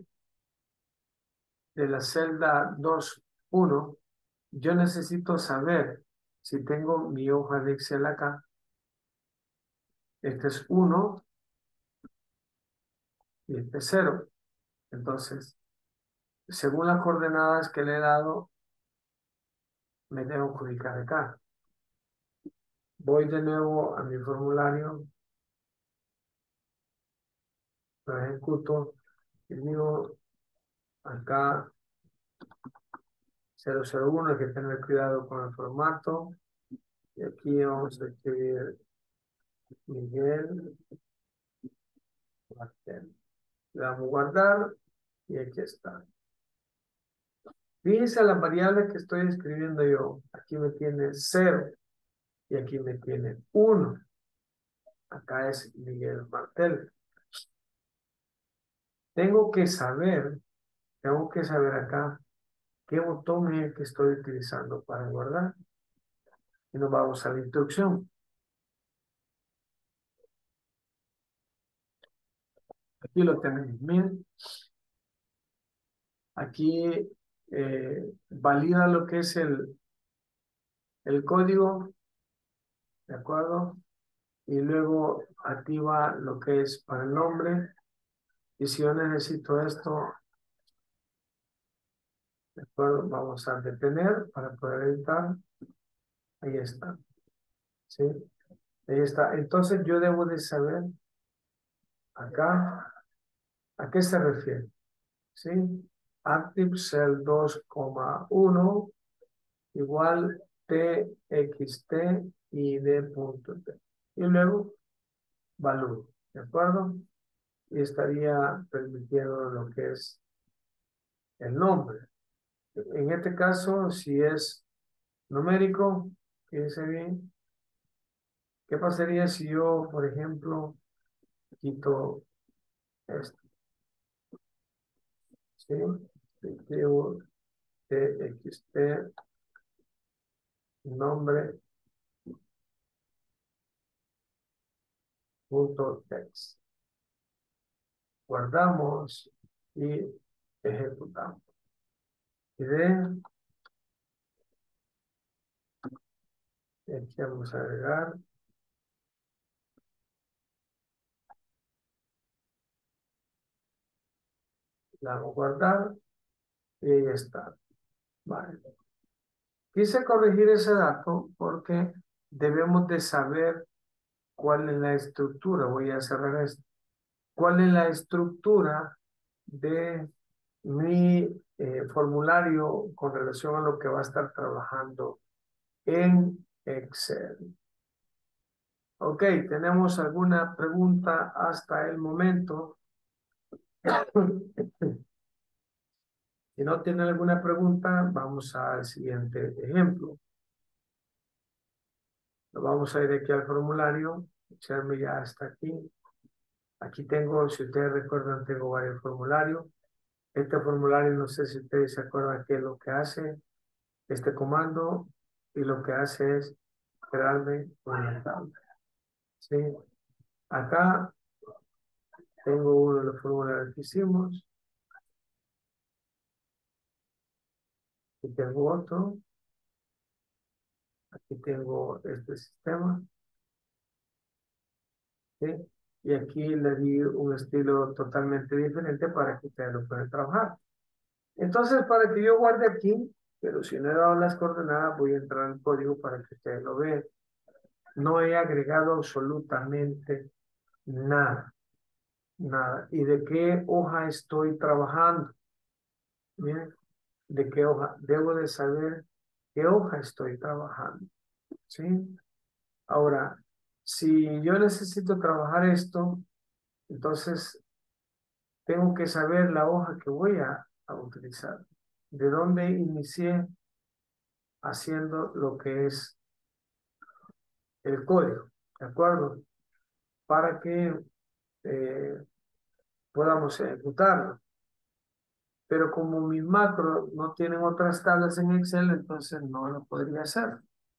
de la celda 2.1, yo necesito saber si tengo mi hoja de Excel acá. Este es 1 y este es 0. Entonces, según las coordenadas que le he dado, me tengo que ubicar acá. Voy de nuevo a mi formulario, lo ejecuto y digo acá 001, hay que tener cuidado con el formato. Y aquí vamos a escribir Miguel Martel. Le damos guardar y aquí está. Fíjense las variables que estoy escribiendo yo. Aquí me tiene 0 y aquí me tiene 1. Acá es Miguel Martel. Tengo que saber acá qué botón es el que estoy utilizando para guardar. Y nos vamos a la instrucción. Aquí lo tenemos. Miren, aquí valida lo que es el código, ¿de acuerdo? Y luego activa lo que es para el nombre. Y si yo necesito esto, ¿de acuerdo? Vamos a detener para poder editar. Ahí está. ¿Sí? Ahí está. Entonces yo debo de saber acá a qué se refiere. ¿Sí? Active Cell 2,1 igual txt id.t. Y luego valor. ¿De acuerdo? Y estaría permitiendo lo que es el nombre. En este caso, si es numérico, fíjense bien, ¿qué pasaría si yo, por ejemplo, quito esto? ¿Sí? Escribo txt nombre punto text. Guardamos y ejecutamos. Y aquí vamos a agregar. Le damos guardar y ahí está. Vale. Quise corregir ese dato porque debemos de saber cuál es la estructura. Voy a cerrar esto. ¿Cuál es la estructura de mi formulario con relación a lo que va a estar trabajando en Excel? Ok, ¿tenemos alguna pregunta hasta el momento? Si no tienen alguna pregunta, vamos al siguiente ejemplo. Nos vamos a ir aquí al formulario. Observe ya hasta aquí. Aquí tengo, si ustedes recuerdan, tengo varios formularios. Este formulario, no sé si ustedes se acuerdan qué es lo que hace este comando, y lo que hace es crearme una tabla. ¿Sí? Acá tengo uno de los formularios que hicimos. Aquí tengo otro. Aquí tengo este sistema. ¿Sí? Y aquí le di un estilo totalmente diferente para que ustedes lo puedan trabajar. Entonces, para que yo guarde aquí, pero si no he dado las coordenadas, voy a entrar al código para que ustedes lo vean. No he agregado absolutamente nada, nada. ¿Y de qué hoja estoy trabajando? Bien, ¿de qué hoja? Debo de saber qué hoja estoy trabajando, ¿sí? Ahora, si yo necesito trabajar esto, entonces tengo que saber la hoja que voy a utilizar. ¿De dónde inicié haciendo lo que es el código? ¿De acuerdo? Para que eh, podamos ejecutarlo. Pero como mis macros no tienen otras tablas en Excel, entonces no lo podría hacer.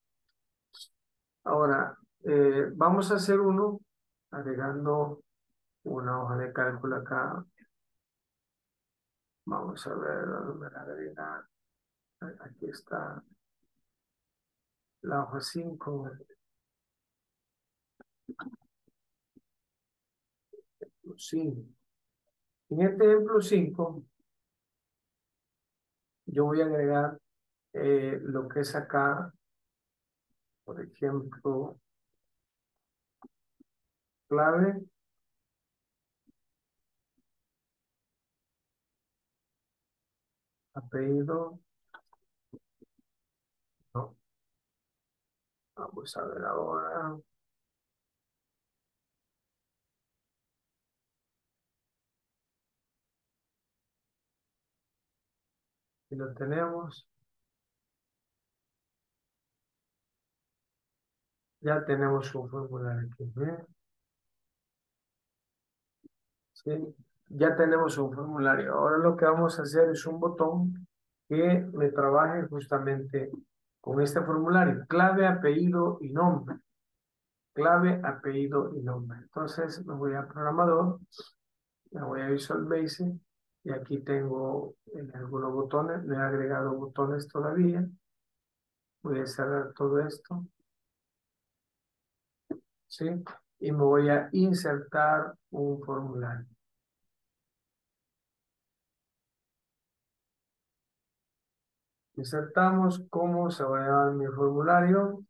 Ahora, vamos a hacer uno agregando una hoja de cálculo acá. Vamos a ver, dónde agregar. Aquí está la hoja 5. Sí. En este ejemplo 5, yo voy a agregar lo que es acá, por ejemplo, clave, apellido, no. Vamos a ver ahora. Si lo tenemos, ya tenemos un formulario aquí. ¿Bien? ¿Sí? Ya tenemos un formulario. Ahora lo que vamos a hacer es un botón que me trabaje justamente con este formulario. Clave, apellido y nombre. Clave, apellido y nombre. Entonces me voy a programador, me voy a Visual Basic y aquí tengo algunos botones. No he agregado botones todavía. Voy a cerrar todo esto. ¿Sí? Y me voy a insertar un formulario. Insertamos cómo se va a llamar mi formulario.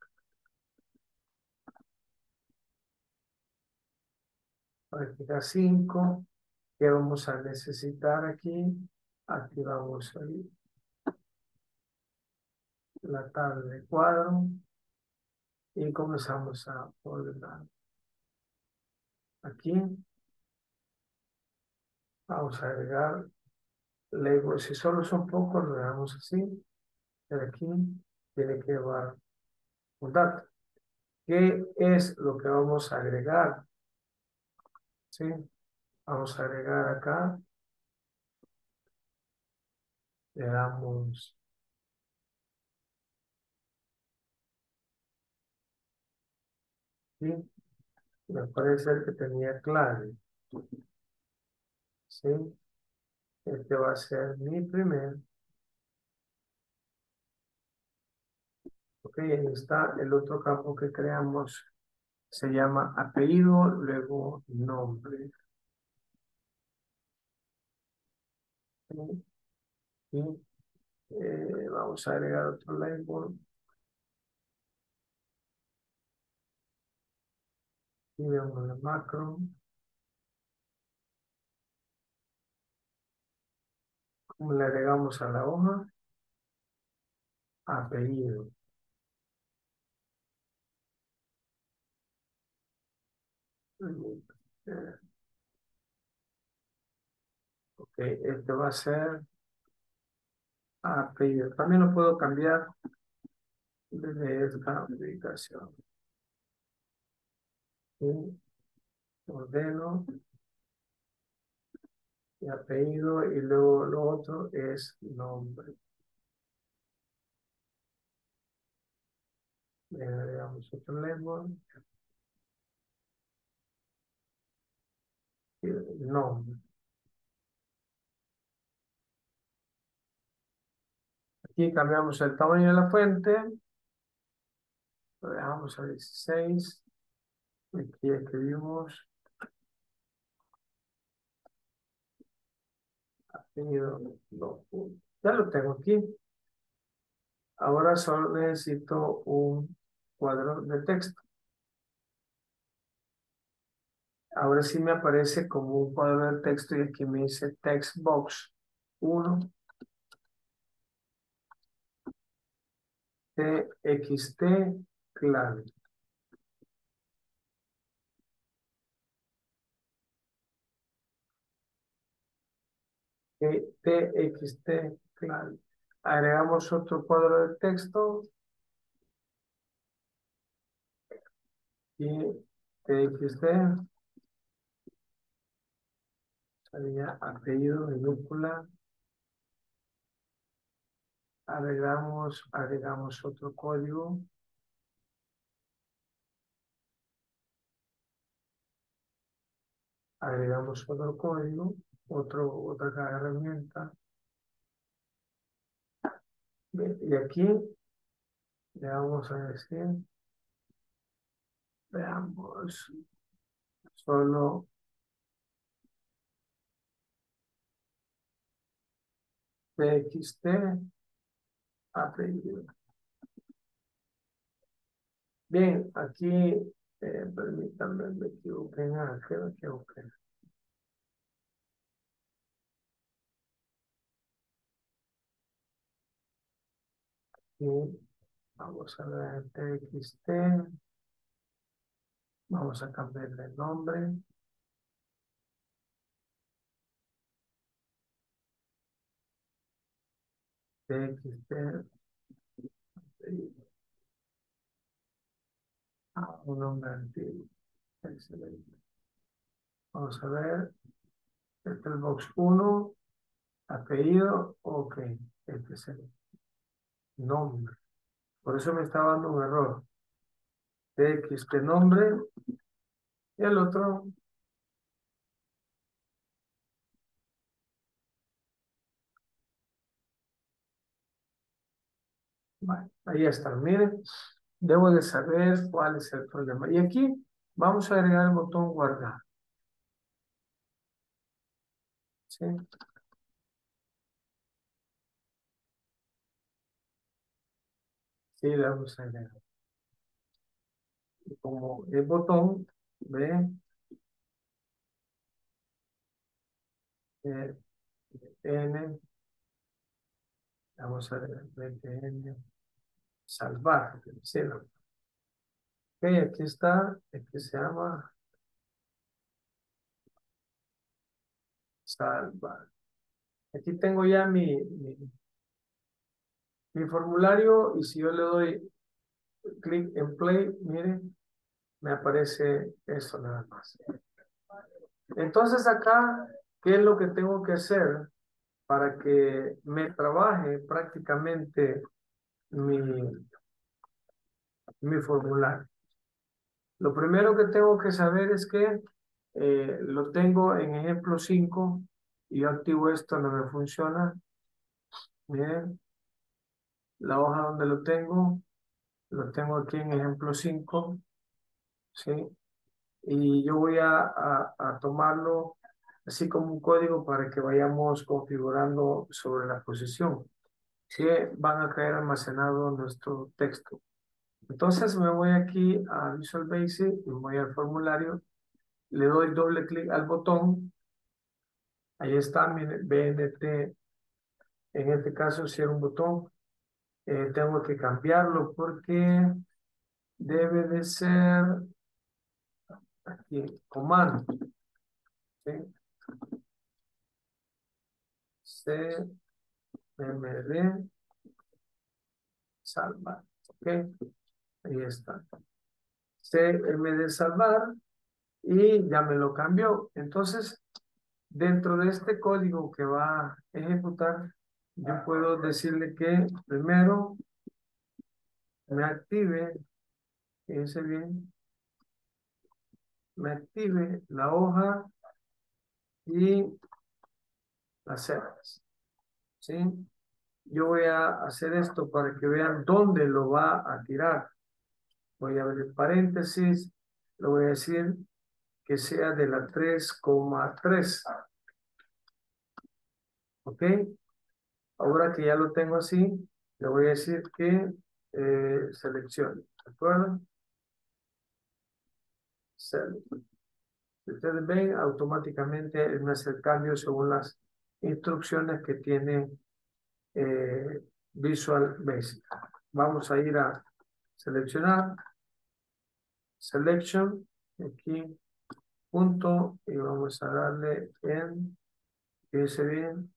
Práctica 5. ¿Qué vamos a necesitar aquí? Activamos ahí la tabla de cuadro y comenzamos a ordenar. Aquí vamos a agregar labels. Si solo son pocos, lo dejamos así. Pero aquí tiene que llevar un dato. ¿Qué es lo que vamos a agregar? ¿Sí? Vamos a agregar acá. Le damos, ¿sí? Me parece que tenía clave, ¿sí? Este va a ser mi primer. Ok, ahí está el otro campo que creamos. Se llama apellido, luego nombre. ¿Sí? Y vamos a agregar otro label. Y vemos la macro. ¿Cómo le agregamos a la hoja? Apellido. Eh, ok, este va a ser apellido. También lo puedo cambiar desde esta ubicación. Y ordeno y apellido y luego lo otro es nombre. Le agregamos otro label y nombre. Aquí cambiamos el tamaño de la fuente, lo dejamos a 16. Aquí escribimos No, ya lo tengo aquí. Ahora solo necesito un cuadro de texto. Ahora sí me aparece como un cuadro de texto y aquí me dice text box 1 txt clave. txt clave. Agregamos otro cuadro de texto y txt sería apellido minúscula. Agregamos otro código. Agregamos otro código, otra herramienta. Bien, y aquí le vamos a decir, veamos, solo txt apellido. Bien, aquí, permítanme, me equivoqué en qué me equivoqué. Y vamos a ver txt, vamos a cambiarle el nombre. Txt, un nombre antiguo. Excelente. Vamos a ver, este es el box 1, apellido, ok, este es el nombre. Por eso me estaba dando un error. Txt nombre y el otro, bueno, ahí está. Miren, debo de saber cuál es el problema. Y aquí vamos a agregar el botón guardar. ¿Sí? Sí, le vamos a agregar. Y como el botón, ve, eh, N, vamos a ver, VPN, salvar. ¿Sí? Ok, aquí está, aquí se llama salvar. Aquí tengo ya mi formulario y si yo le doy clic en play, miren, me aparece eso nada más. Entonces acá, ¿qué es lo que tengo que hacer para que me trabaje prácticamente mi, mi formulario? Lo primero que tengo que saber es que lo tengo en ejemplo 5 y yo activo esto, no me funciona. Miren, la hoja donde lo tengo aquí en ejemplo 5, ¿sí? Y yo voy a tomarlo así como un código para que vayamos configurando sobre la posición que van a caer almacenado nuestro texto. Entonces me voy aquí a Visual Basic y voy al formulario, le doy doble clic al botón, ahí está mi BNT, en este caso si era un botón, tengo que cambiarlo porque debe de ser aquí, comando, ¿sí? CMD salvar, ¿ok? Ahí está. CMD salvar y ya me lo cambió. Entonces, dentro de este código que va a ejecutar, yo puedo decirle que primero me active, fíjense bien, me active la hoja y las celdas, ¿sí? Yo voy a hacer esto para que vean dónde lo va a tirar. Voy a abrir paréntesis, lo voy a decir que sea de la 3,3. ¿Ok? Ahora que ya lo tengo así, le voy a decir que seleccione. ¿De acuerdo? Select. Si ustedes ven, automáticamente él me hace el cambio según las instrucciones que tiene Visual Basic. Vamos a ir a seleccionar, selection, aquí, punto, y vamos a darle en, fíjense bien,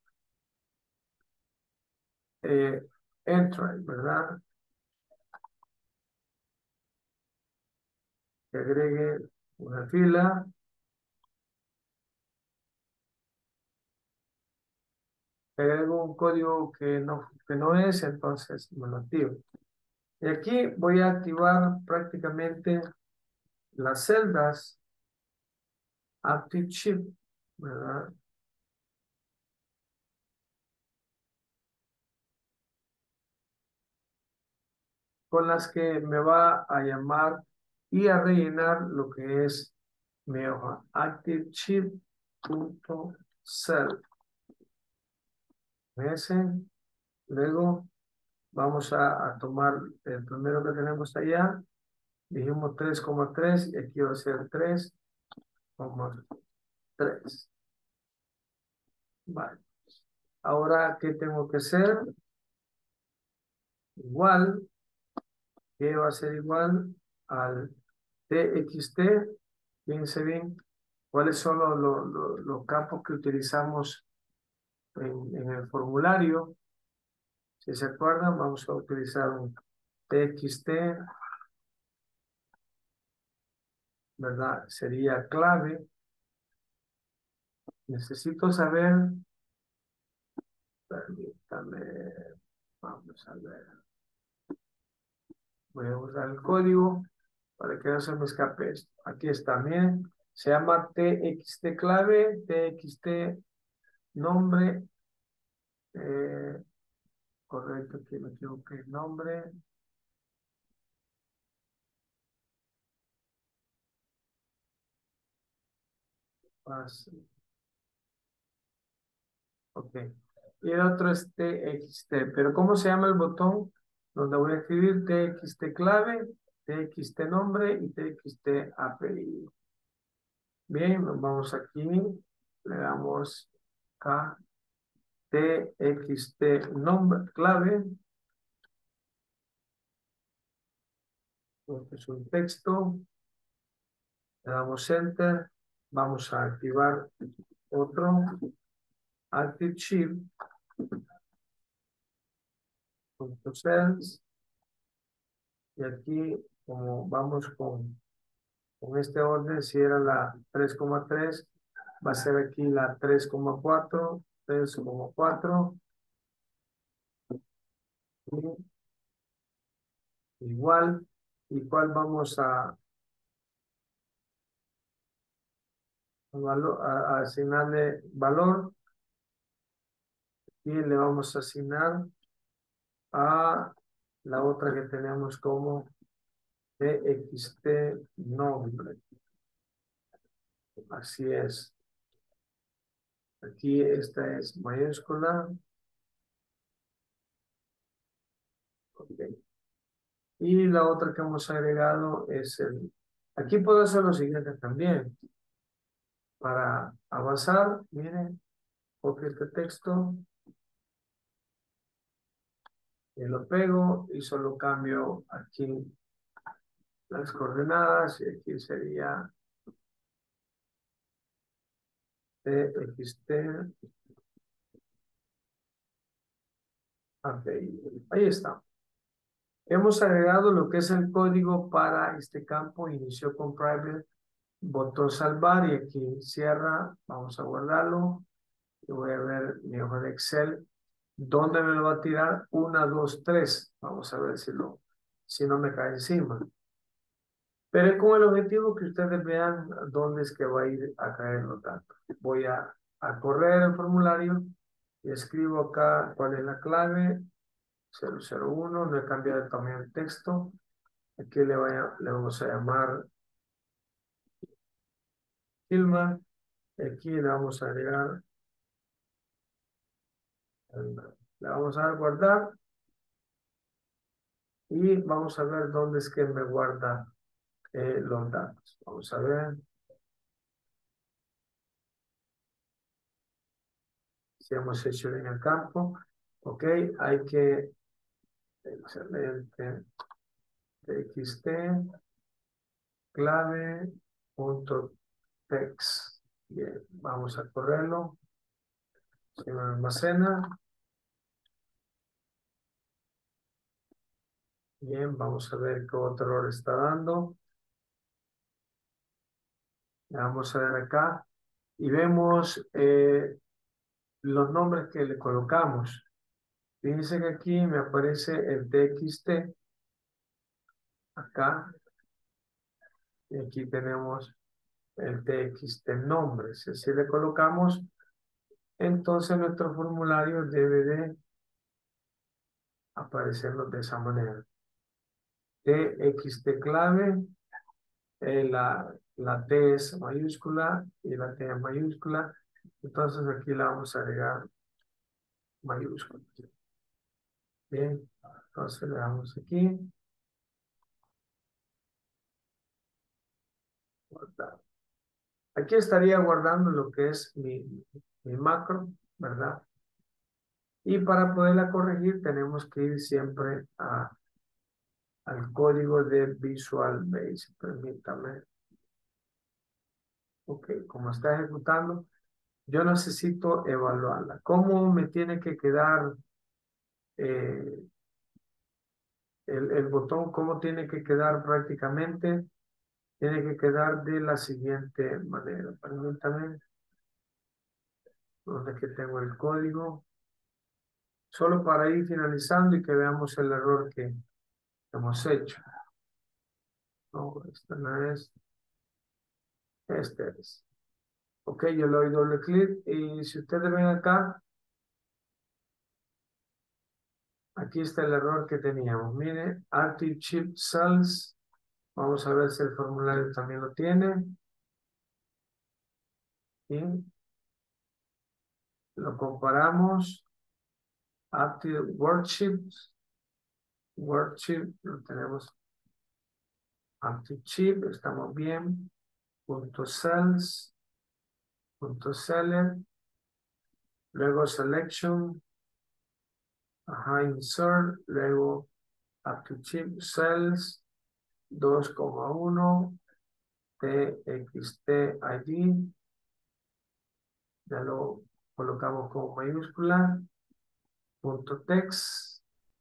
enter, ¿verdad? Que agregue una fila, que agregue un código que no es, entonces me lo activo. Y aquí voy a activar prácticamente las celdas Active Shift, ¿verdad? Con las que me va a llamar y a rellenar lo que es mi hoja. ActiveShift.cell. Ese. Luego vamos a tomar el primero que tenemos allá. Dijimos 3,3 y aquí va a ser 3,3. Vale. Ahora, ¿qué tengo que hacer? Igual, que va a ser igual al TXT. Fíjense bien, cuáles son los campos que utilizamos en el formulario. Si se acuerdan, vamos a utilizar un TXT, ¿verdad? Sería clave. Necesito saber, permítame, vamos a ver. Voy a usar el código para que no se me escape esto. Aquí está, miren. Se llama TXT clave, TXT nombre. Correcto, aquí me equivoqué. Nombre. Pase. Ok. Y el otro es TXT. Pero ¿cómo se llama el botón donde voy a escribir TXT clave, TXT nombre y TXT apellido? Bien, nos vamos aquí. Le damos a TXT nombre clave. Este es un texto. Le damos enter. Vamos a activar otro. Active Shift. .cells. Y aquí, como vamos con este orden, si era la 3,3, va a ser aquí la 3,4, 3,4, igual, igual vamos a asignarle valor y le vamos a asignar a la otra que tenemos como TXT nombre. Así es. Aquí esta es mayúscula. Okay. Y la otra que hemos agregado es el... Aquí puedo hacer lo siguiente también. Para avanzar, miren, copio este texto y lo pego y solo cambio aquí las coordenadas y aquí sería TXT. Ahí está. Hemos agregado lo que es el código para este campo. Inició con private, botón salvar y aquí cierra. Vamos a guardarlo. Y voy a ver mi hoja de Excel. ¿Dónde me lo va a tirar? 1, 2, 3. Vamos a ver si no me cae encima. Pero es con el objetivo que ustedes vean dónde es que va a ir a caer los datos. Voy a correr el formulario y escribo acá cuál es la clave. 001, no he cambiado el tamaño del texto. Aquí le vamos a llamar Hilma. Aquí le vamos a agregar Le vamos a dar guardar y vamos a ver dónde es que me guarda los datos. Vamos a ver si hemos hecho bien el campo. Ok, hay que, excelente, txt clave punto text. Bien, vamos a correrlo. Se me almacena. Bien, vamos a ver qué otro error está dando. Vamos a ver acá y vemos los nombres que le colocamos. Fíjense que aquí me aparece el txt acá y aquí tenemos el txt nombre. Si así le colocamos, entonces nuestro formulario debe de aparecernos de esa manera. Txt clave, la T es mayúscula y la T es mayúscula. Entonces aquí la vamos a agregar mayúscula. Bien, entonces le damos aquí. Guardar. Aquí estaría guardando lo que es mi macro, ¿verdad? Y para poderla corregir tenemos que ir siempre al código de Visual Basic. Permítame. Ok, como está ejecutando, yo necesito evaluarla. ¿Cómo me tiene que quedar eh, el botón? ¿Cómo tiene que quedar prácticamente? Tiene que quedar de la siguiente manera. Permítame. Donde que tengo el código. Solo para ir finalizando y que veamos el error que hemos hecho. No, este no es. Este es. Ok, yo le doy doble clic y si ustedes ven acá, aquí está el error que teníamos. Mire, Active Chip Cells. Vamos a ver si el formulario también lo tiene. Y lo comparamos. Active Worksheet. Worksheet, lo tenemos. Active Chip, estamos bien. Punto Cells. Punto Seller. Luego Selection. Ajá, Insert. Luego Active Chip Cells. 2,1 txt id, ya lo colocamos como mayúscula, punto text,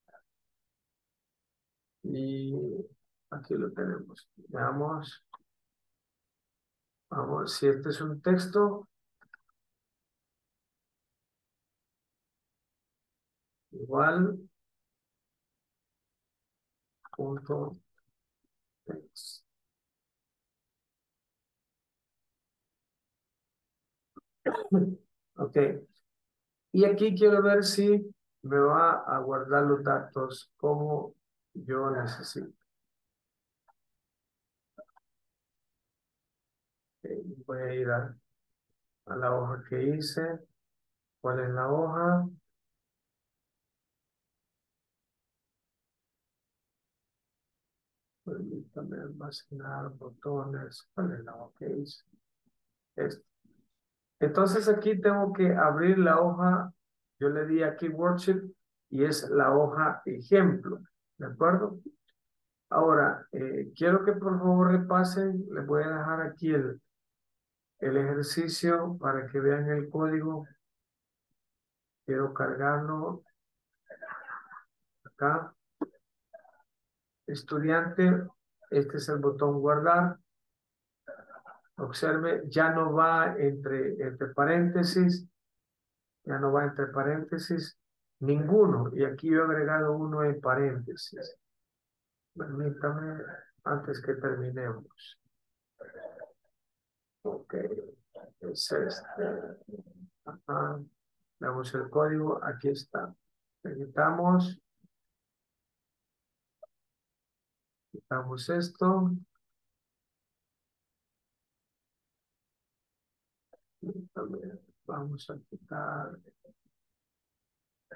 y aquí lo tenemos. Veamos, vamos, si este es un texto, igual, punto text. Ok, y aquí quiero ver si me va a guardar los datos como yo necesito. Voy a ir a la hoja que hice. ¿Cuál es la hoja? Permítame almacenar botones. ¿Cuál es la hoja que hice? Este. Entonces aquí tengo que abrir la hoja. Yo le di aquí worksheet y es la hoja ejemplo. ¿De acuerdo? Ahora, quiero que por favor repasen. Les voy a dejar aquí el ejercicio para que vean el código. Quiero cargarlo acá. Estudiante, este es el botón guardar. Observe, ya no va entre paréntesis, ya no va entre paréntesis ninguno. Y aquí yo he agregado uno en paréntesis. Permítame antes que terminemos. Ok, es este. Ajá. Veamos el código, aquí está. Editamos, quitamos esto. Y también vamos a quitar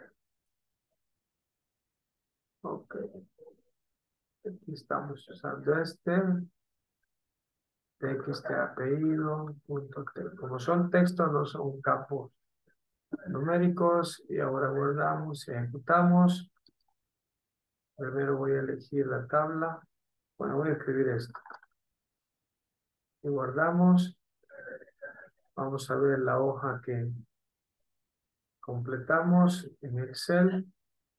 Ok, aquí estamos usando TXT apellido, punto T. Como son textos, no son campos numéricos. Y ahora guardamos y ejecutamos. Primero voy a elegir la tabla. Bueno, voy a escribir esto. Y guardamos. Vamos a ver la hoja que completamos en Excel.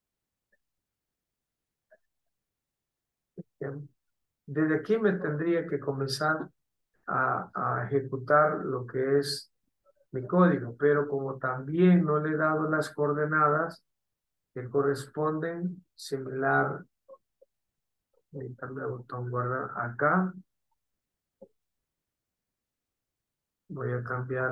Bien. Desde aquí me tendría que comenzar a ejecutar lo que es mi código, pero como también no le he dado las coordenadas que corresponden, similar, darle al botón guardar acá, voy a cambiar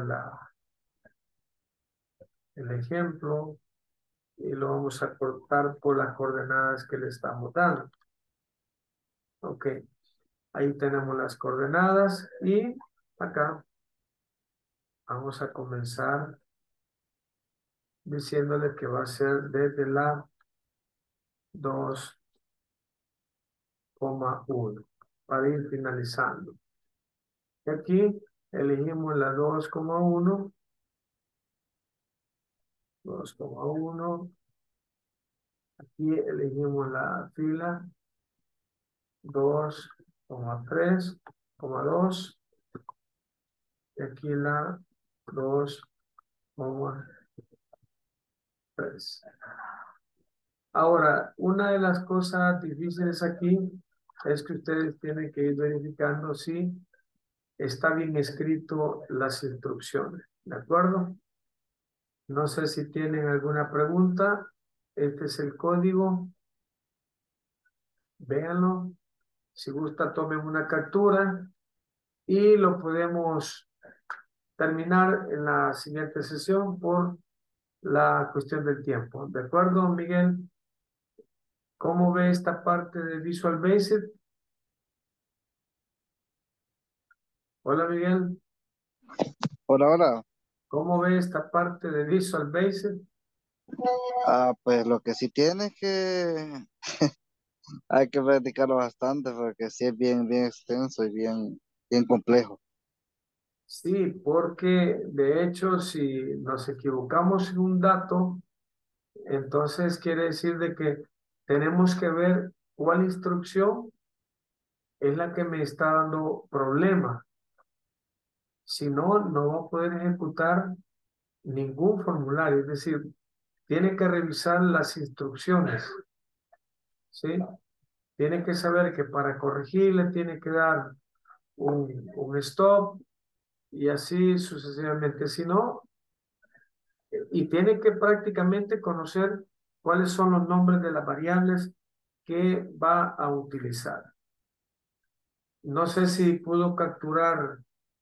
el ejemplo y lo vamos a cortar por las coordenadas que le estamos dando. Ok, ahí tenemos las coordenadas y acá vamos a comenzar diciéndole que va a ser desde la 2,1 para ir finalizando. Y aquí elegimos la 2,1, 2,1. Aquí elegimos la fila 2,3,2. Y aquí la 2,3. Ahora, una de las cosas difíciles aquí es que ustedes tienen que ir verificando si está bien escrito las instrucciones. ¿De acuerdo? No sé si tienen alguna pregunta. Este es el código. Véanlo. Si gusta, tomen una captura y lo podemos terminar en la siguiente sesión por la cuestión del tiempo. ¿De acuerdo, Miguel? ¿Cómo ve esta parte de Visual Basic? Hola, Miguel. Hola, hola. ¿Cómo ve esta parte de Visual Basic? Pues lo que sí tiene es que hay que practicarlo bastante porque sí es bien, bien extenso y bien, bien complejo. Sí, porque de hecho, si nos equivocamos en un dato, entonces quiere decir de que tenemos que ver cuál instrucción es la que me está dando problema. Si no, no va a poder ejecutar ningún formulario. Es decir, tiene que revisar las instrucciones, ¿sí? Tiene que saber que para corregirle tiene que dar un stop y así sucesivamente. Si no, y tiene que prácticamente conocer cuáles son los nombres de las variables que va a utilizar. No sé si pudo capturar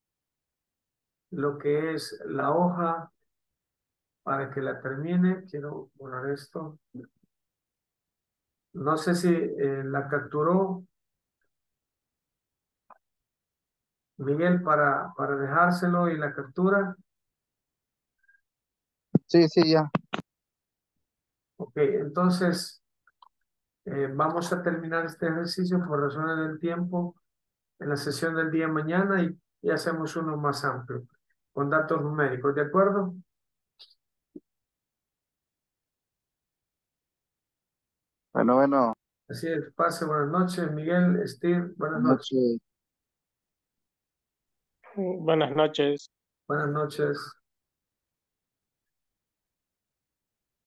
lo que es la hoja para que la termine. Quiero borrar esto. No sé si la capturó Miguel para dejárselo y la captura. Sí, sí, ya. Ok, entonces vamos a terminar este ejercicio por razones del tiempo en la sesión del día de mañana y hacemos uno más amplio con datos numéricos, ¿de acuerdo? Bueno, bueno, Así es, pase buenas noches, Miguel, Steve, buenas noches. noche. Buenas noches. Buenas noches.